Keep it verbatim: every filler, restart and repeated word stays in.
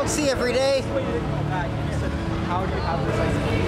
don't see every day. How do you have this idea?